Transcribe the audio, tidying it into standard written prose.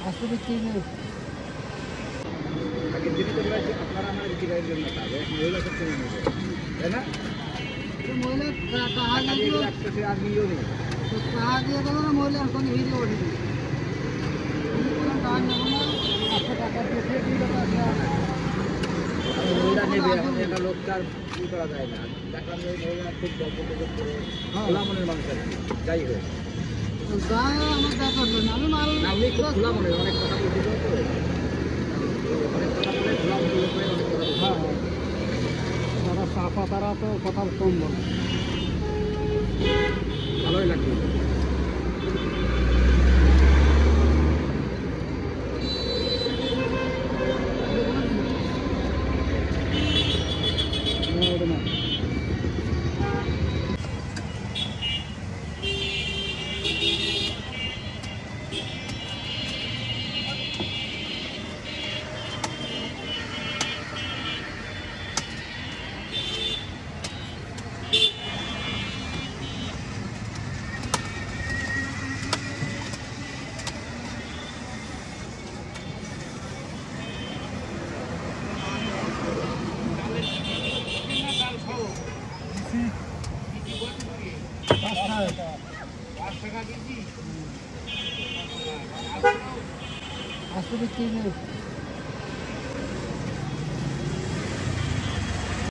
আসলে বিক্রি নেই। আগের দিনই তো বলেছি আপনারা আমার বিক্রি করার জন্য পাবে মহিলা সব কিনে নেবে তাই না মহিলা টাকা টাকা দিয়ে দিলে একশো আর নিয়েও নেই টাকা দিয়ে দেবো না, মহিলার কোনো ভিডিও ওঠে দিই টাকা নেবো না, 500 টাকা দিয়ে সে 2 টাকা দেওয়া না। মহিলা নেবে এখন একটা লোকটা ই করা যায় না দেখলাম যে মহিলা খুব গল্প টল্প করে খোলা মনের মানুষ আর কি যাই হোক গায়ে আমার দেখার জন্য আমি মাল না উনি খুব খোলা মনের অনেক কথা বলতে তো অনেক কথা বলে খোলা মনের লোক হয়ে অনেক কথা বলতে হ্যাঁ যারা সাফা তারা তো কথা কম বলে। ভালোই লাগবে আসলে বিক্রি নেই।